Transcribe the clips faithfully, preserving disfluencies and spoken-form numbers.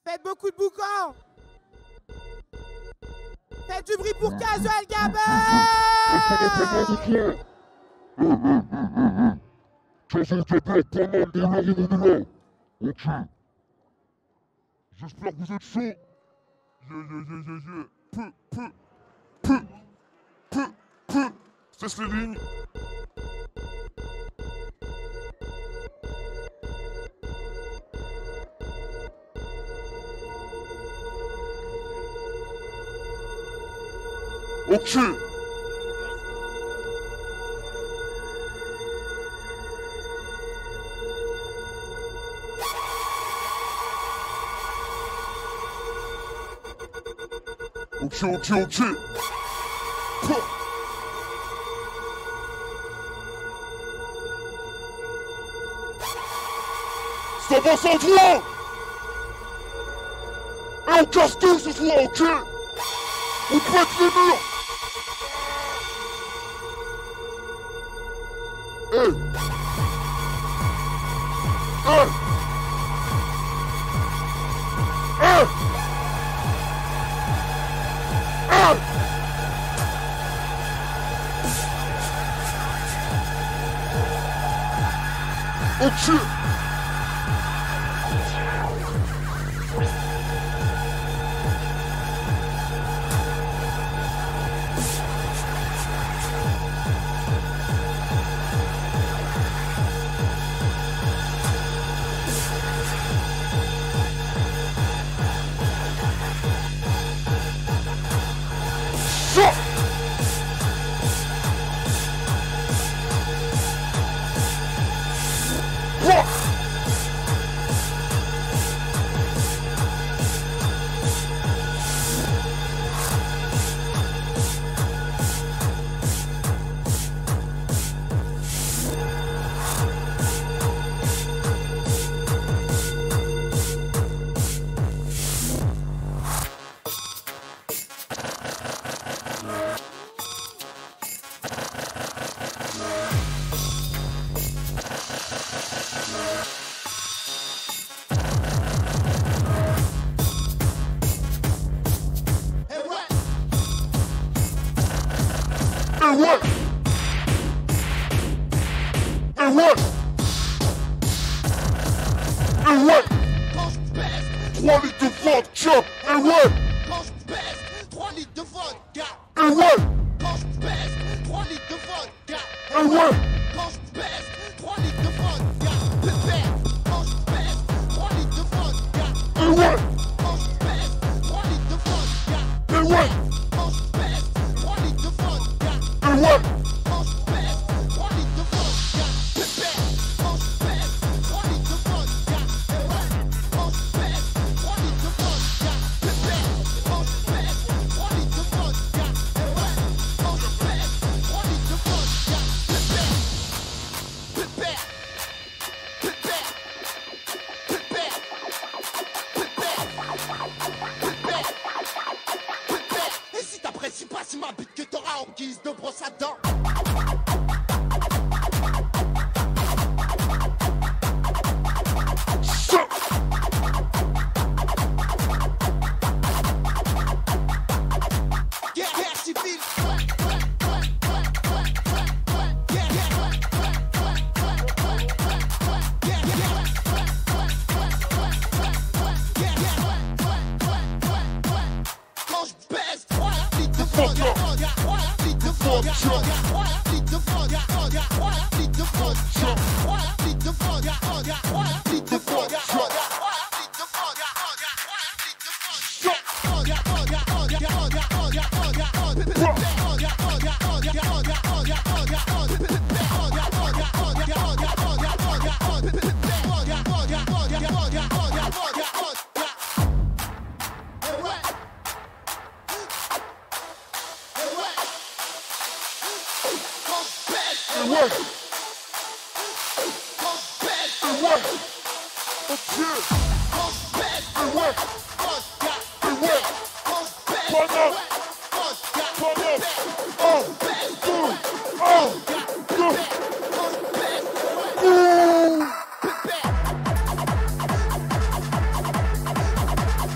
Faites beaucoup de boucans. Faites du bruit pour Casual Gabberz. Casual Gabberz, pas mal dans la rue. Ok. J'espère que vous êtes chaud. Yeah, yeah, yeah, yeah, yeah. Peu, peu, peu, peu, peu. Cesse les lignes. Ok. Ok, ok, ok. Pouah. Ça va sans toi. Et on casse tout ce soir, ok. On pète les murs. Hey. Hey. Hey. Hey. Ok. what? And what? And what? trois litres de vodka. And what? trois litres de vodka. And what? trois litres de vodka. And what? trois litres de vodka. Pépère. trois litres de vodka. And what? trois litres de vodka. And what? trois litres de vodka. And what? trois litres de vodka. Pépère. trois litres de vodka. trois litres de vodka. Pépère. trois litres de vodka. trois litres de vodka. Pépère. Pépère. Pépère. Pépère. Pépère. Pépère. Et si t'apprécies pas, c'est ma bite que t'auras en guise de brosse à dents. Guerre, guerre civile. Quand je baisse, trois litres de vodka, trois litres de vodka, trois litres de vodka, trois litres de vodka, trois litres de vodka, trois litres de vodka, And what? And what? Okay. And what? And what? Turn up. Turn up. Oh. Ooh. Oh. Good. Ooh.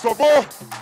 Ça va?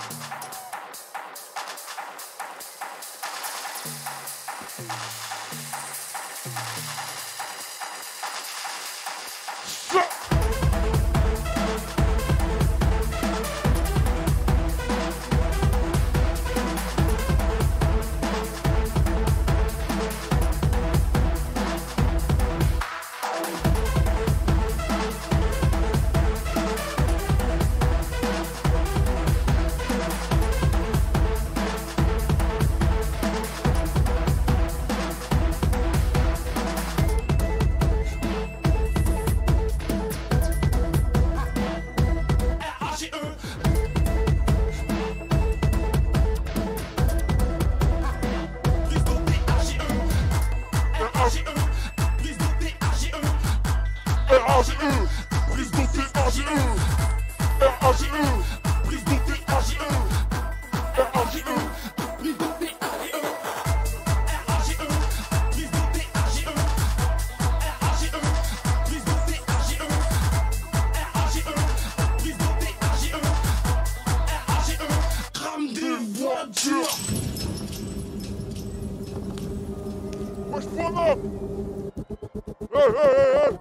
Wesh, voilà! Hey, hey, hey, hey!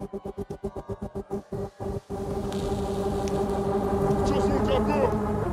Casual Gabberz!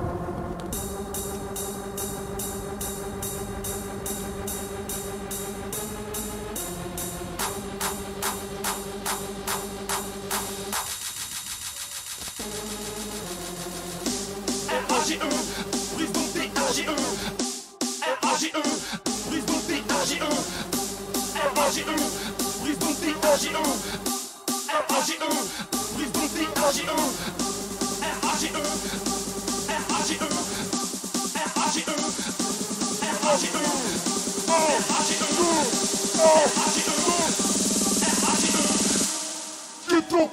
R A G E, prise montée R G E. R A G E, prise montée R G E. R A G E, prise montée R G E. R A G E, prise montée R G E. R A G E, R A G E, R A G E, R A G E, R A G E, R A G E, R A G E. Ghetto!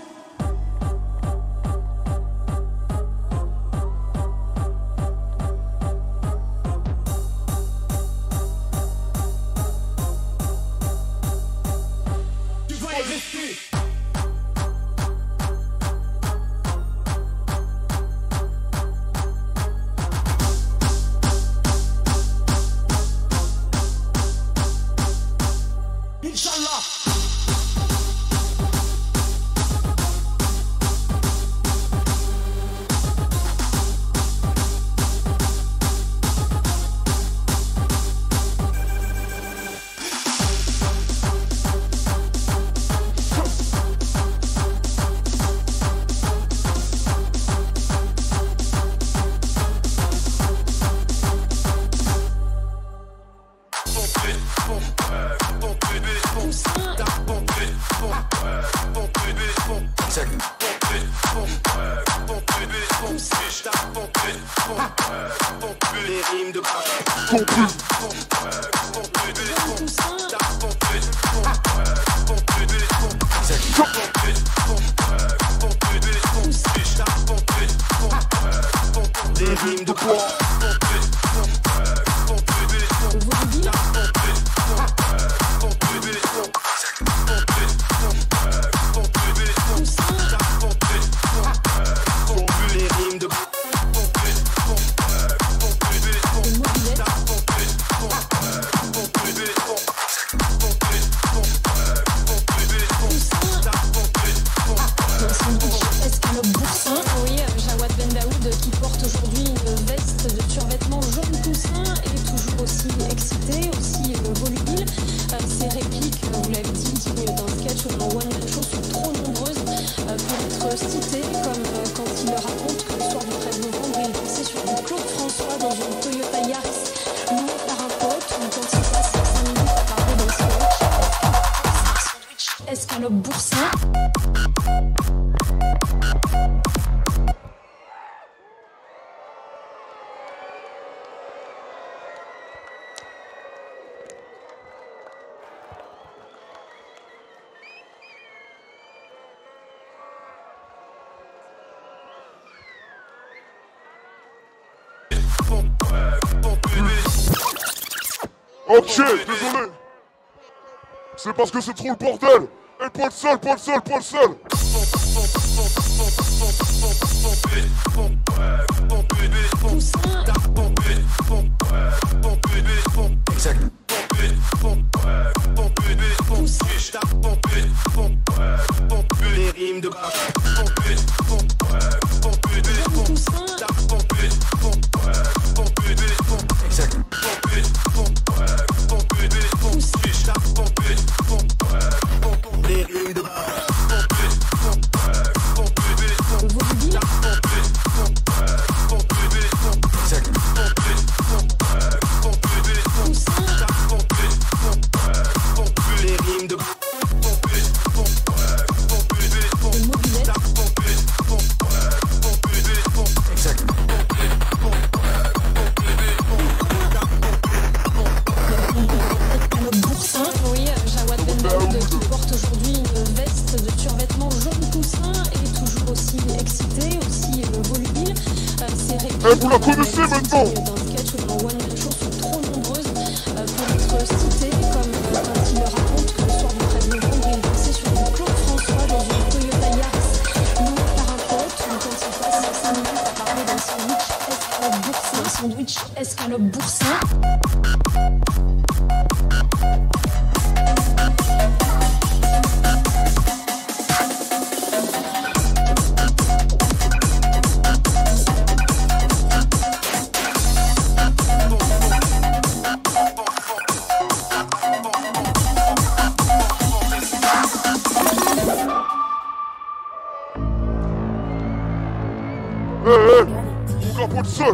Inch'Allah. Les rimes de Les rimes de quoi? Les rimes de Oui, Jawad Ben Daoud qui porte aujourd'hui une veste de survêtement jaune poussin et toujours aussi excité, aussi volubile. Ses répliques, vous l'avez dit, dignes d'un sketch ou d'un one-man show sont trop nombreuses pour être citées, comme quand il raconte que le soir du treize novembre, il dansait sur du Claude François dans une Toyota Yaris louée par un pote, ou quand il passe cinq minutes à parler d'un sandwich, escalope boursin. Ok, désolé. C'est parce que c'est trop le bordel. Et pas le seul, pas le seul, pas le seul. Les rimes de Eh, vous la connaissez maintenant? D'un sketch ou d'un one-man show sont trop nombreuses euh, pour être citées, comme euh, quand il raconte que le soir du treize novembre, il dansait sur du Claude François dans une Toyota Yaris louée par un pote, ou quand il passe cinq minutes à parler d'un sandwich escalope boursin, sandwich escalope boursin. Eh, eh, vous capote seul.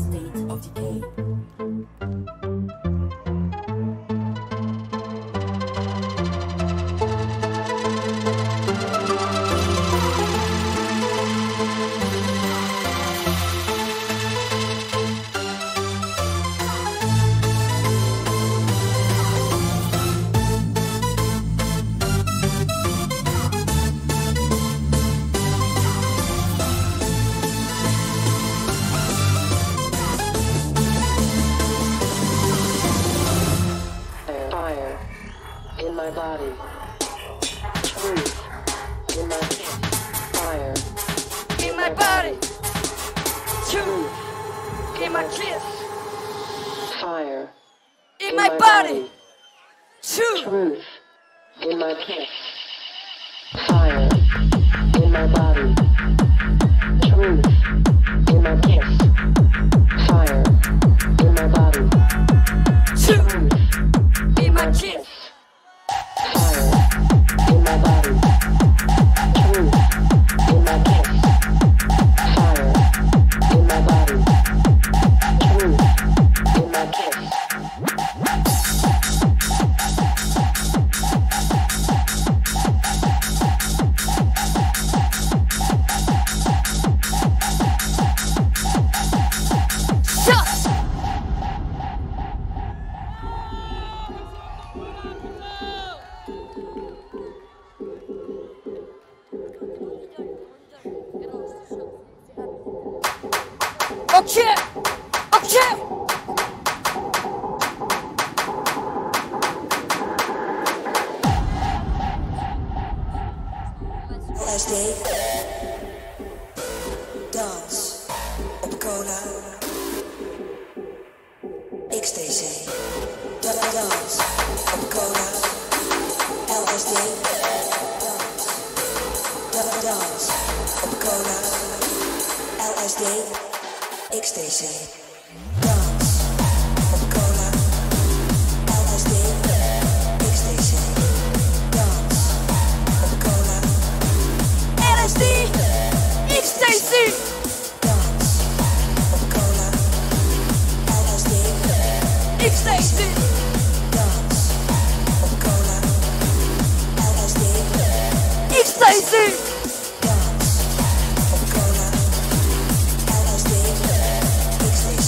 In my body, truth in my fire. In my body, truth in my kiss. Fire. In my body, truth. Truth in my kiss. Fire in my body. Truth in my kiss. Fire in my body. Truth in my kiss. Fire in my body. Truth in my kiss. Fire in my body. Truth in my kiss. Ok, ok. Last day, dans op cola, X T C, dans op cola, L S D, dans dans op cola, L S D, X T C, dans op cola, L S D, X T C, dans op cola. L S D, X T C. Dans op cola, L S D, X T C. dans op cola, L S D, X T C. dans op cola, L S D, X T C.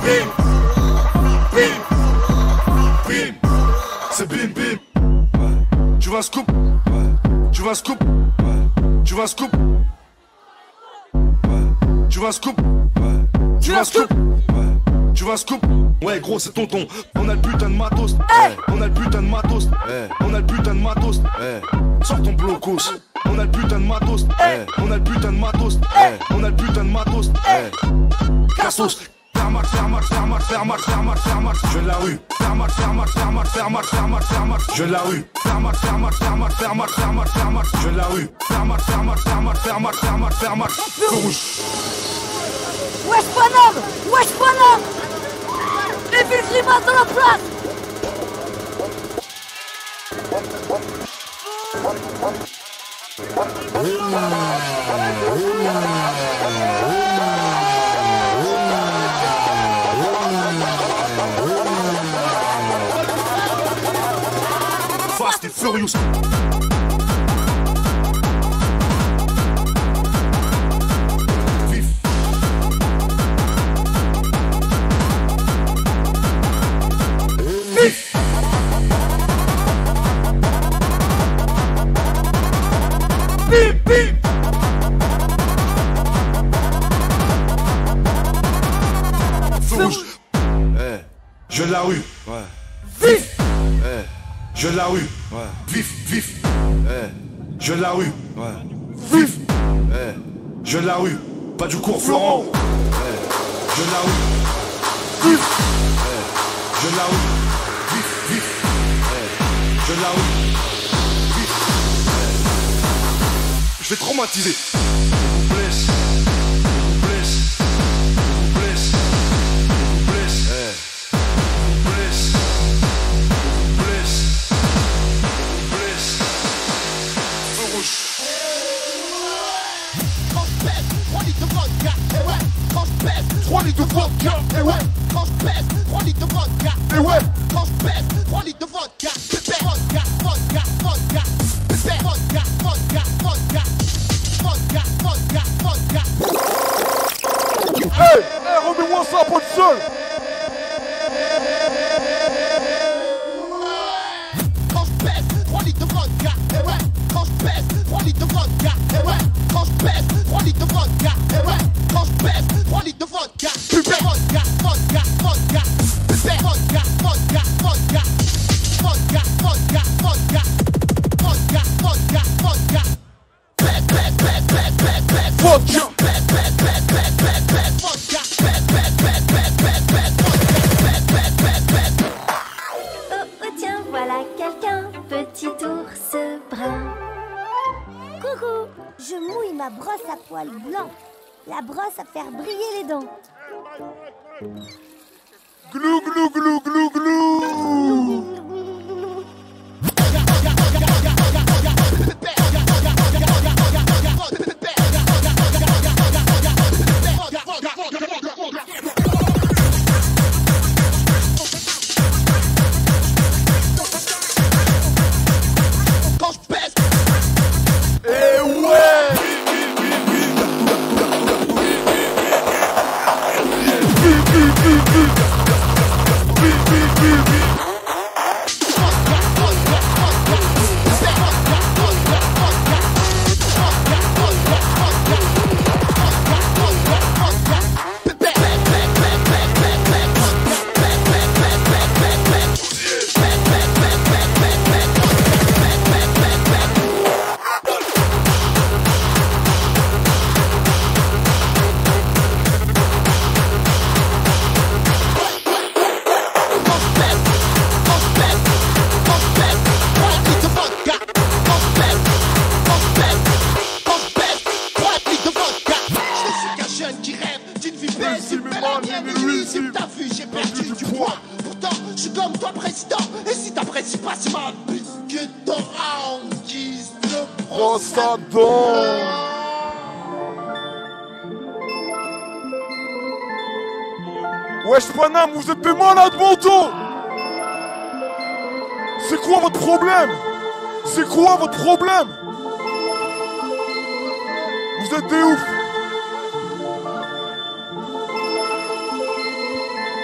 bim, bim, bim, c'est bim bim. Ouais. Tu vas scoop, ouais. Tu vas scoop, ouais. Tu vas scoop, ouais. Tu vas scoop, ouais. Tu vas scoop, ouais. Tu vas scoop. Ouais gros c'est tonton. On a le putain de matos, hey. On a le putain de matos, hey. On a le putain de matos, hey. Sors ton blocos. On a le putain de matos, hey. On a le putain de matos, hey. On a le putain de matos, hey. Cassos. Faire match, faire match, faire match, faire match, faire match, faire match. Je la rue. Faire match, faire match, faire match, faire match, faire match, faire match. Je la rue. Faire match, faire match, faire match, faire match, faire match, faire match. Je la rue. Faire match, faire match, faire match, faire match, faire match, faire match. Feu rouge. Wesh bonhomme, wesh bonhomme. Les villes grimaces dans la place. Fast and Furious. Vif. Vif. Bim bim. Feu rouge. Eh, je la rue. Ouais. Vif. Eh. Je la rue, ouais. Vif, vif, eh. Je la rue, ouais. Vif, eh. Je la rue, pas du cours Florent, eh. Je la rue, vif, eh. Je la rue, vif, vif, eh. Je la rue, vif, eh. Je vais traumatiser. Blesse, blesse, blesse, blesse, eh. Blesse. trois litres de vodka, et ouais, quand je pèse, trois litres de vodka, et ouais, quand je pèse, trois litres de vodka, pépé, vodka, vodka, vodka, pépé, vodka, vodka, vodka, vodka, vodka, vodka. Hey, hey, remets-moi ça à pas de seul. Quand je pèse, trois litres de vodka, et ouais, quand je pèse, trois litres de vodka, et ouais, quand je pèse, trois litres de vodka, et ouais, quand je pèse, trois litres de vodka, pépé, vodka, vodka, vodka, pépé, vodka, vodka, vodka, vodka, vodka, vodka, vodka, vodka, vodka, pèse, pèse, pèse, pèse, pèse, pèse, vodka, pèse, pèse, pèse, pèse, pèse, pèse, vodka, pèse, pèse, pèse, pèse, pèse, pèse, vodka, pèse, pèse, pèse, pèse. Oh, oh tiens, voilà quelqu'un, petit ours brun. Coucou, je mouille ma brosse à poils blancs. La brosse à faire briller les dents. Glou, glou, glou, glou, glou. Quand je pèse. Eh ouais. Brosse à dents. Wesh Paname, vous êtes des malades mentaux. C'est quoi votre problème? C'est quoi votre problème? Vous êtes des ouf.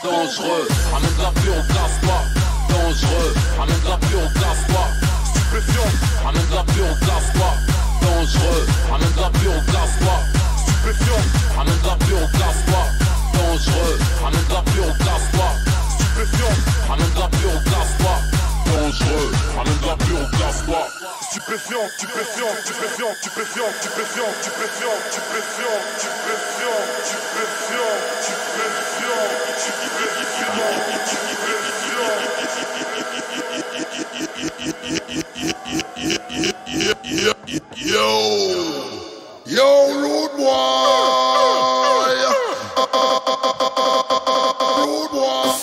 Dangereux, ramène de la pluie, on casse pas. Dangereux, ramène de la pluie, on casse pas. Stupéfiant, ramène de la pluie, on casse pas. Dangereux, ramène de la pluie, on casse pas. Stupéfiant, ramène de la pluie, on casse pas. Dangereux, ramène de la pluie, on casse pas. Stupéfiant, ramène de la pluie, on casse pas. Dangereux, ramène de la pluie, on casse pas. Stupéfiant, stupéfiant, stupéfiant, stupéfiant, stupéfiant, stupéfiant, stupéfiant, stupéfiant, stupéfiant, stupéfiant. Yo, yo, rude boy, rude boy.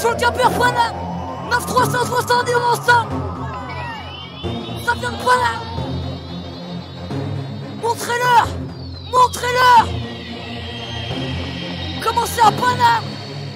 Casual Gabberz, voilà. neuf trois cent soixante-dix-onze, ça vient de Paname. Montrez-leur, montrez-leur comment c'est à Paname.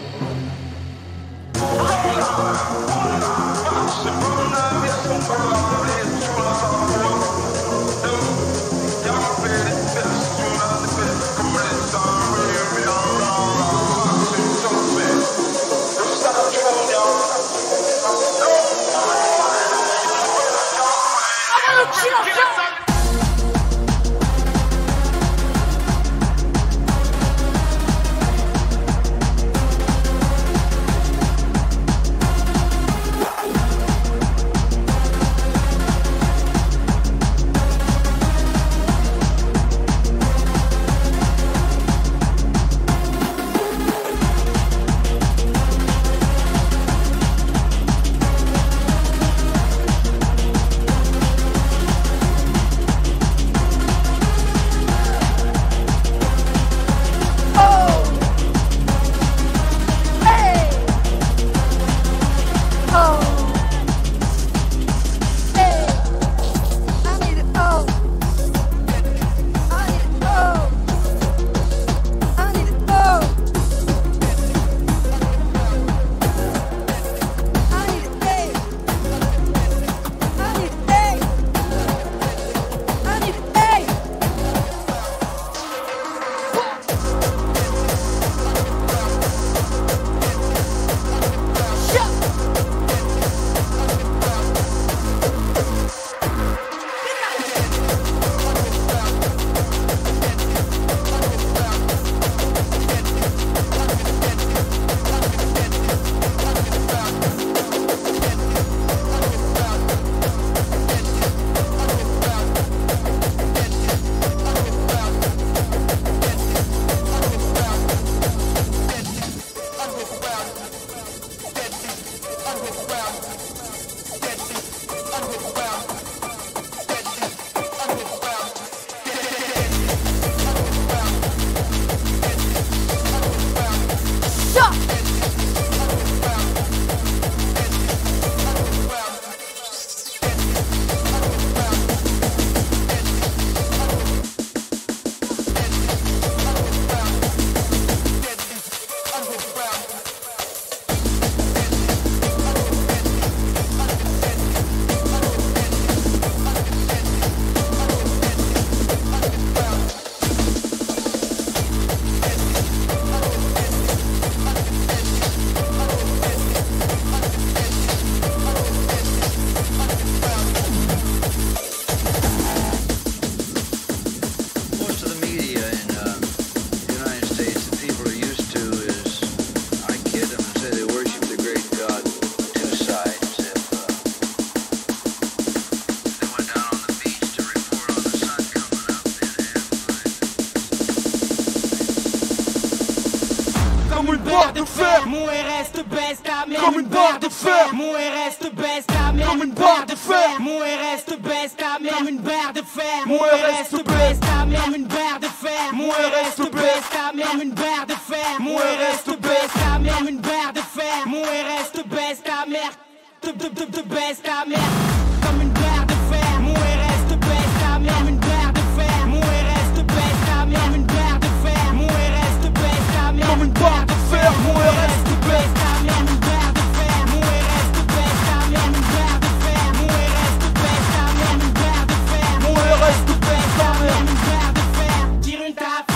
Comme une barre de fer, mon R S te baisse ta mère. Comme une barre de fer, mon R S te baisse ta mère. Comme une barre de fer, mon R S te baisse ta mère. Comme une barre de fer, mon R S te baisse ta mère. Comme une barre de fer, mon R S te baisse ta mère. Comme une barre de fer, mon R S te baisse ta mère. Comme une barre de fer, mon R S te baisse ta mère. Te te te te baisse ta mère. Comme une barre de fer, mon R S te baisse ta mère. Comme une barre de fer, mon R S te baisse ta mère. Comme une barre de fer, mon R S te baisse ta mère. Comme une barre de fer, mon R S te baisse ta mère. Une barre de fer, mon R S te baisse ta mère. Une barre de fer, mon R S te baisse ta mère. Une barre de fer, mon R S te baisse ta mère. Une barre de fer, tire une tape.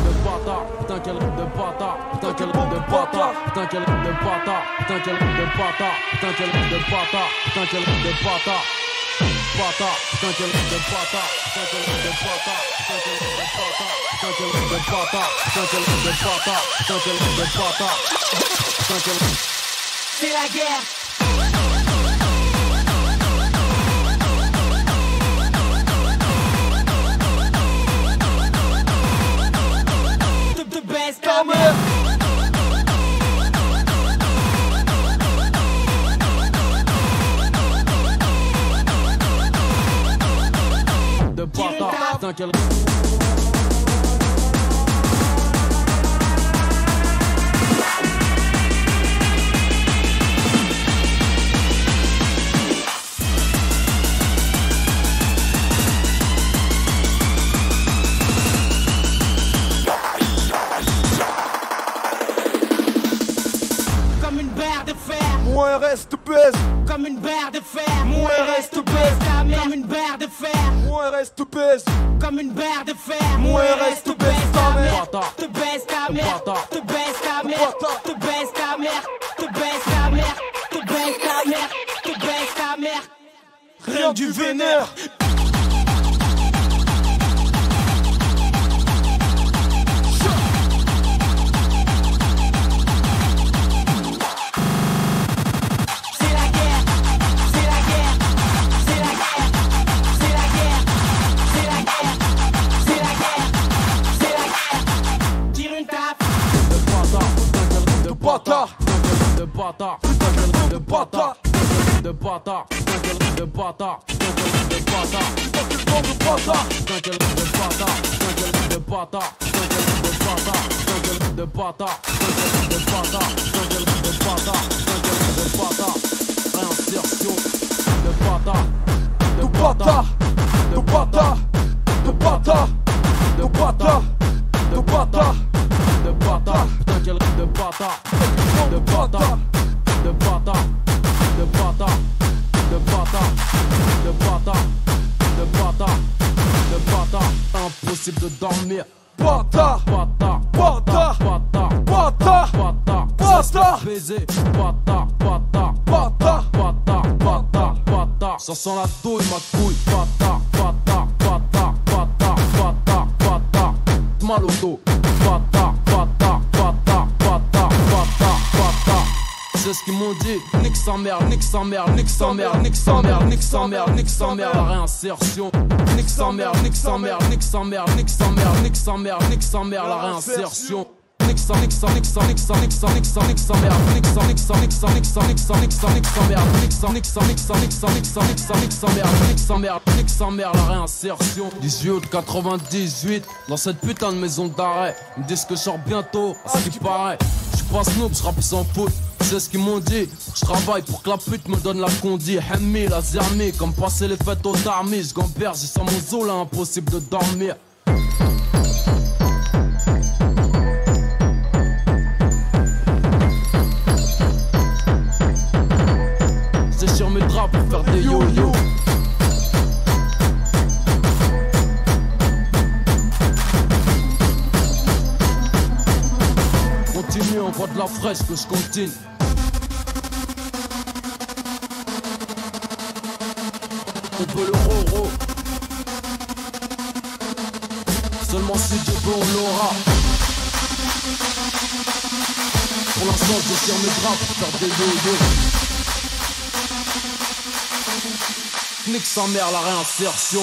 Putain quel groupe de bâtard, putain quel groupe de bâtard, putain quel groupe de bâtard, putain quel groupe de bâtard, putain quel groupe de bâtard, putain quel groupe de bâtard, bâtard, putain quel groupe de bâtard, putain quel groupe de bâtard, putain quel groupe de bâtard, putain quel groupe de bâtard, putain quel groupe de bâtard, putain quel groupe de bâtard, putain quel groupe. C'est la guerre. Baisse ta mère. De bâtard, putain quel... R S te baise comme une barre de fer. Mon R S te baise ta mère comme une barre de fer. Mon R S te baise comme une barre de fer. Mon R S te baise ta mère. Te baise ta mère. Te baise ta mère. Te baise ta mère. Te baise ta mère. Te baise ta mère. Te baise ta mère. Rien du vénère. Bâtard, de bâtard, de bâtard, de bâtard, de bâtard, de bâtard, de bâtard, de bâtard, de bâtard, de bâtard, de bâtard, de bâtard, de bâtard, de bâtard, réinsertion, de bâtard, de bâtard, de bâtard, de bâtard, de bâtard, de bâtard, de bâtard, de bâtard, de bâtard, de bâtard, de bâtard, de bâtard, de bâtard, de bâtard, de bâtard, impossible de dormir. Bâtard, bâtard, bâtard, bâtard, bâtard, bâtard, bâtard, baiser, bâtard, bâtard, bâtard, bâtard, bâtard, bâtard, ça sent la douille ma couille, bâtard, bâtard, bâtard, bâtard, bâtard, bâtard, mal au dos, bâtard, bâtard, bâtard, bâtard, bâtard, bâtard. C'est ce qu'ils m'ont dit, nique sa mère, nique sa mère, nique sa mère, nique sa mère, nique sa mère, nique sa mère, la réinsertion. Nique sa mère, nique sa mère, nique sa mère, nique sa mère, nique sa mère, nique sa mère, la réinsertion. Nique sa, nique sa, nique sa, nique sa, nique sa, nique sa, nique sa mère, nique sa, nique sa, nique sa, nique sa, nique sa, nique sa, nique sa mère, nique sa, nique sa, nique sa, nique sa, nique sa, nique sa, nique sa mère, nique sa mère, nique sa mère, la réinsertion. dix-huit août quatre-vingt-dix-huit, dans cette putain de maison d'arrêt, ils me disent que je sors bientôt, à ce qui paraît. Je suis pas snoop, je rappe sans foot. C'est ce qu'ils m'ont dit, je travaille pour que la pute me donne la condi. Hemmi, la zermi, comme passer les fêtes aux armées. Je gamberge, j'ai sans mon zoo là, impossible de dormir. C'est sur mes draps pour faire des yo-yo. Continue, on voit de la fraîche que je continue. On peut le roro. Seulement si Dieu veut on l'aura. Pour l'instant je tire mes draps pour faire des yo-yo. Nique sa mère la réinsertion.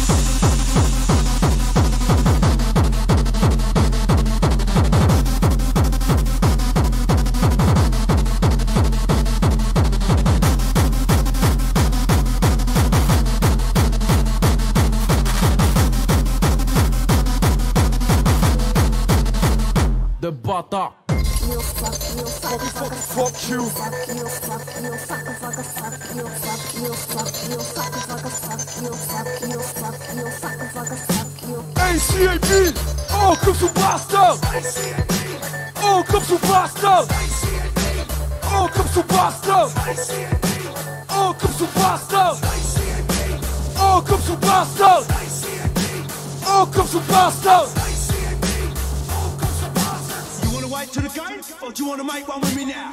De bâtard. Fuck you. A C A B. Oh, comme sous bastard. Oh, comme sous bastard. Oh, comme sous bastard. Oh, comme sous bastard. Oh, comme sous bastard. Oh, comme sous bastard. To the gun, or do you wanna make one with me now?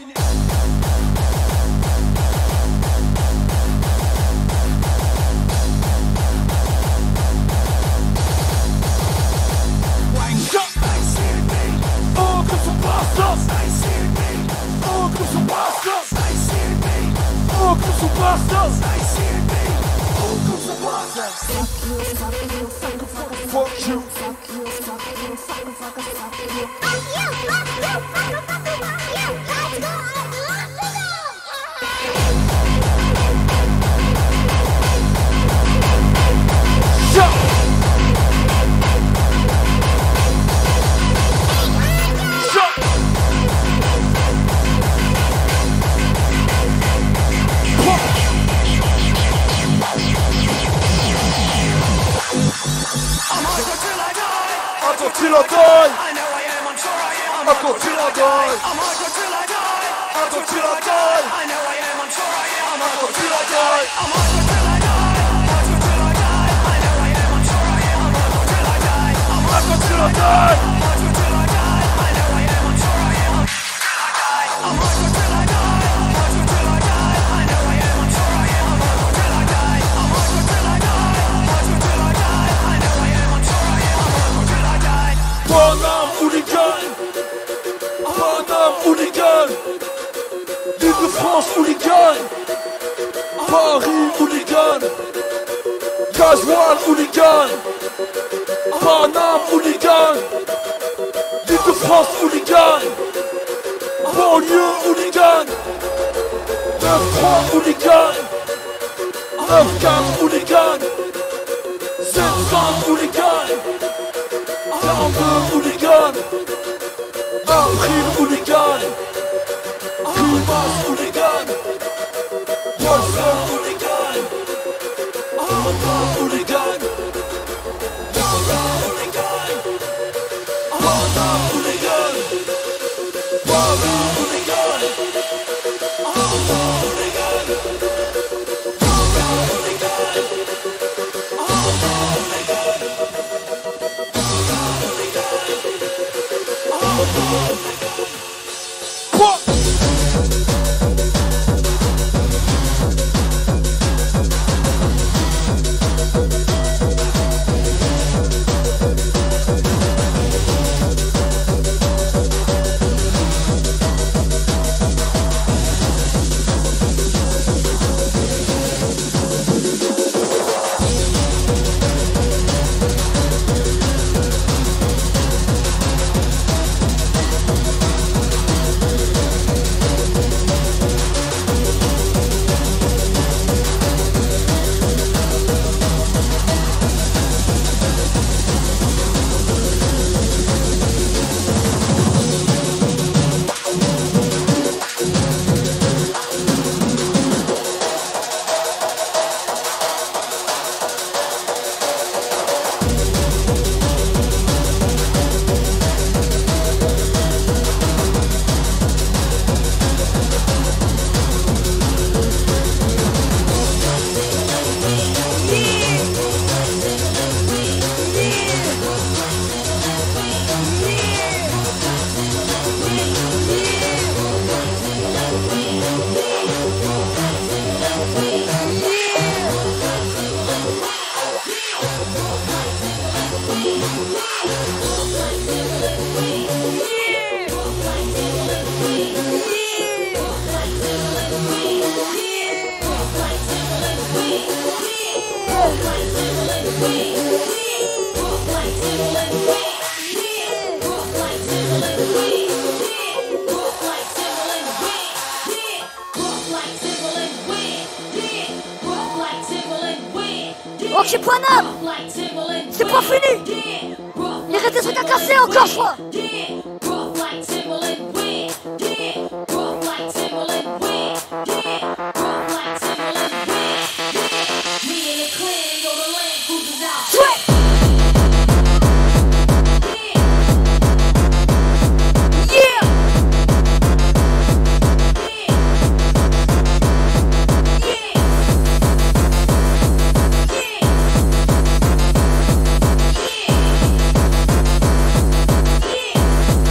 Wank up! Oh, comme son bastard! Oh, comme son bastard! Oh, comme son bastard! Oh, comme son bastard! Fuck you! Until I die, I know I am, I'm sure I am. Until I die, I'm hard till I die. Until I die, I know I am, I'm sure Paname hooligan, Paname hooligan, Île-de-France hooligan, Paris hooligan, Casual hooligan, Paname hooligan, Île-de-France hooligan, banlieue hooligan, neuf trois hooligan, neuf quatre hooligan, sept cents hooligan, quarante-deux hooligan, April hooligan, Couilles hooligan, Wolfram hooligan, Arma hooligan, Dara hooligan, Arma hooligan, Wara hooligan, Arma hooligan, Dara hooligan, Arma hooligan. What? Ok, Paname, c'est pas fini. Il reste des trucs à casser encore, je crois. Yeah.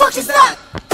fuck is that?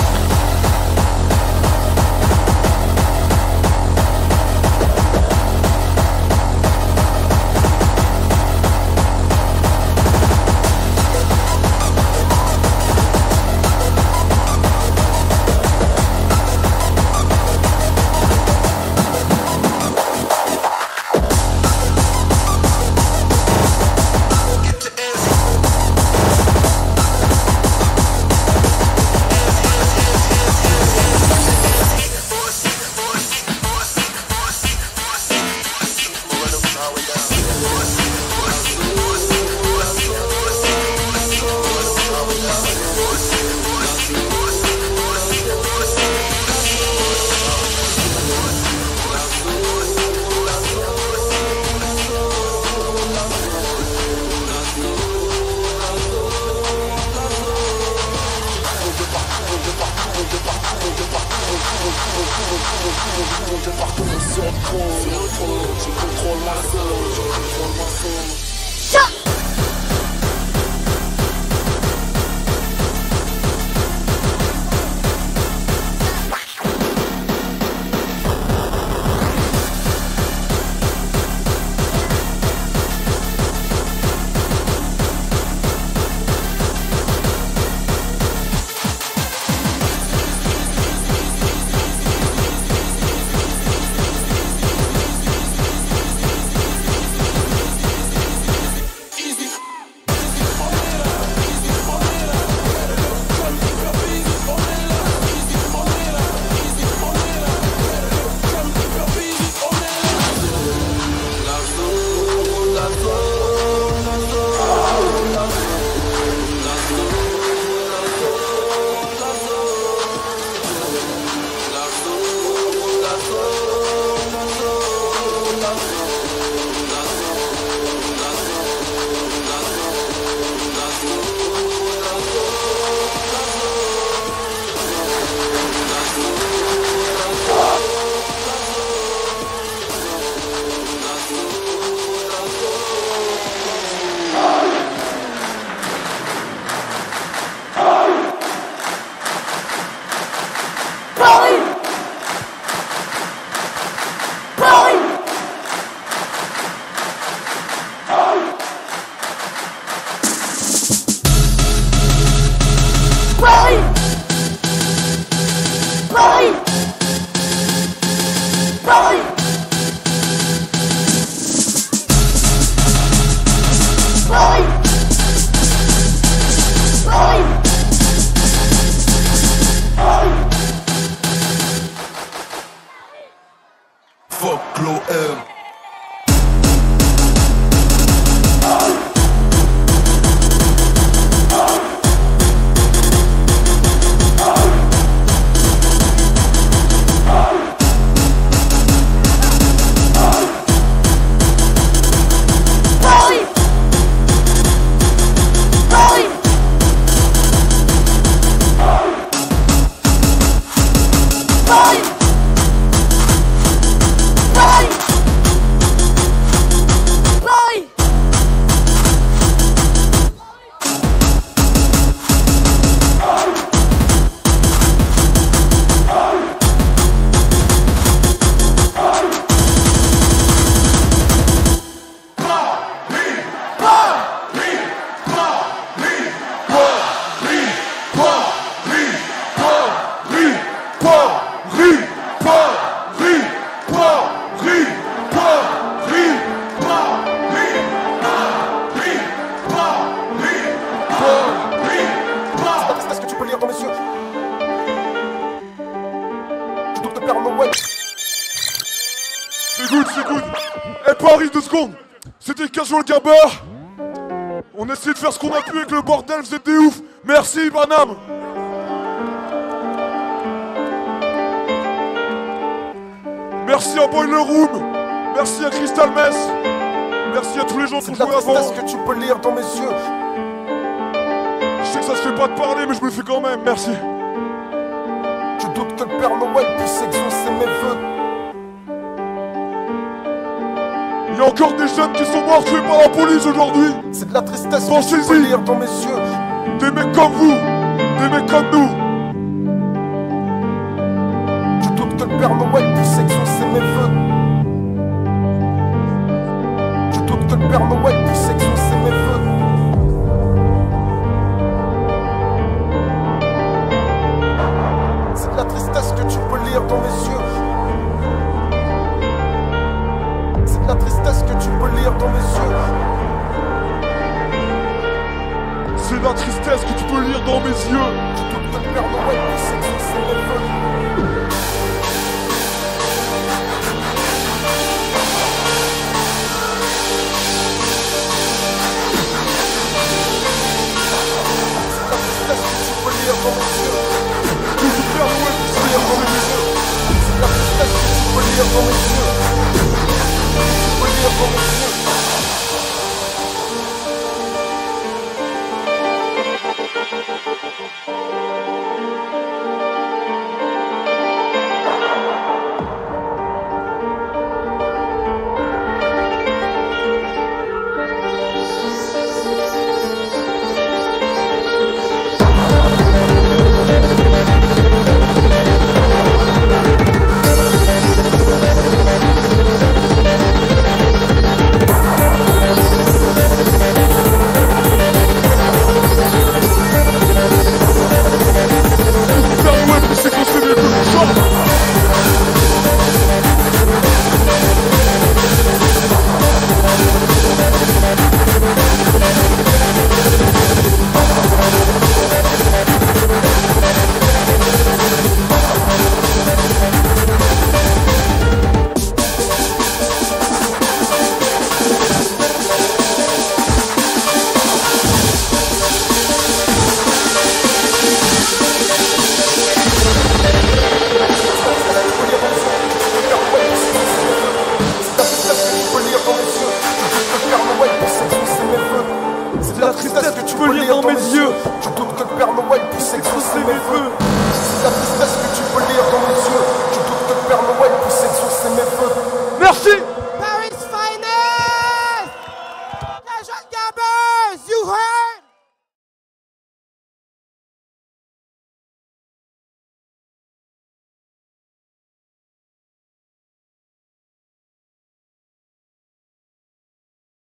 C'est good, c'est good. Eh, Paris, deux secondes. C'était Casual Gabberz. On essaie de faire ce qu'on a pu avec le bordel, vous êtes des ouf. Merci, Banam. Merci à Boiler Room. Merci à Crystal Mess. Merci à tous les gens qui ont joué avant. Est-ce que tu peux lire dans mes yeux? Je sais que ça se fait pas de parler, mais je me le fais quand même, merci. Je doute que le Père Noël puisse exaucer mes vœux. Il y a encore des jeunes qui sont morts tués par la police aujourd'hui. C'est de la tristesse que tu peux lire dans mes yeux. Des mecs comme vous, des mecs comme nous. dans mes yeux. C'est de la tristesse que tu peux lire dans mes yeux. C'est la tristesse que tu peux lire dans mes yeux. Je doute que le Père Noël puisse exaucer mes vœux. Dans mes yeux. Que le Père Noël puisse lire dans mes yeux. C'est la tristesse que tu peux lire dans mes yeux. Tu peux lire dans mes yeux. C'est la tristesse que tu peux lire dans mes yeux. Je doute que le Père Noël puisse exaucer mes vœux.